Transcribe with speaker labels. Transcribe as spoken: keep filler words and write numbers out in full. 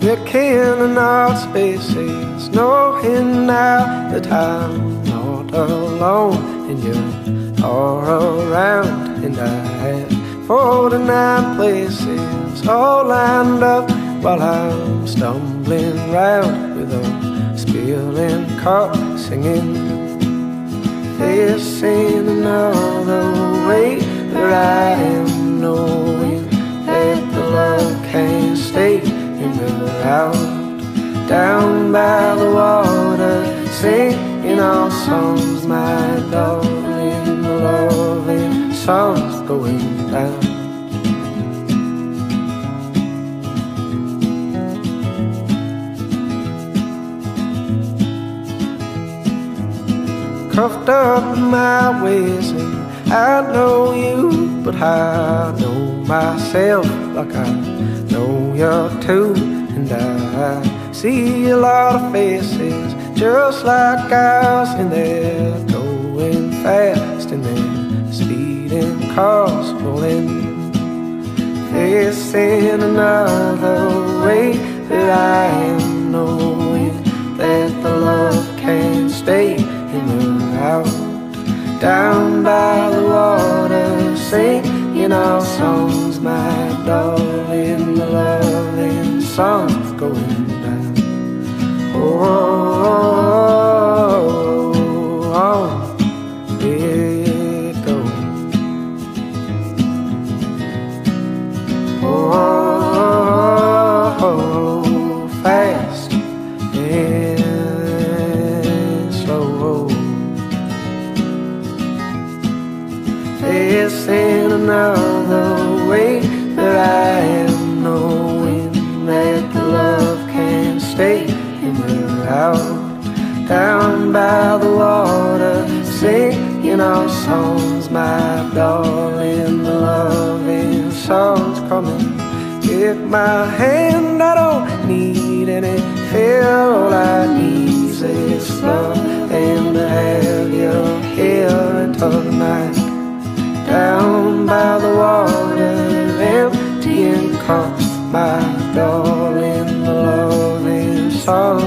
Speaker 1: Looking in our spaces, knowing now that I'm not alone, and you're all around. And I had forty-nine places all lined up while I'm stumbling round with a spilling cup, singing, facing another way. There I am, knowing that the love can't stay in the out. Down by the water, singing our songs, my darling, the loving sun's going down. Cuffed up my ways, and I know you, but I know myself like I know you too. And I see a lot of faces just like ours, and they're going fast, and they're speeding cars rolling, facing another way. That I am knowing that the love can't stay in the out. Down by the water, singing our songs, my darling, the loving sun's going down. Oh, oh, oh, oh, there it goes. Oh, oh, oh, fast and slow. Facing another way. That I am knowing that the love can't stay in the out. Down by the water, singing our songs, my darling, the loving sun's coming. Take my hand, I don't need any fear. All I need is this love, and to have you here until the night. Down by the water, emptying cups, my darling, the loving sun